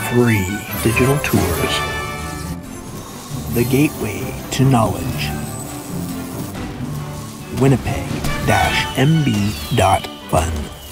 free digital tours. The gateway to knowledge. Winnipeg-MB.fun